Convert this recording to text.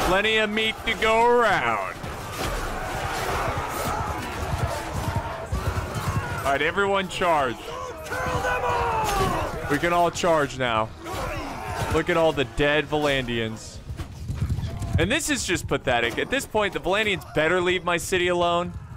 Plenty of meat to go around. All right, everyone charge. We can all charge now. Look at all the dead Valandians. And this is just pathetic. At this point, the Valandians better leave my city alone.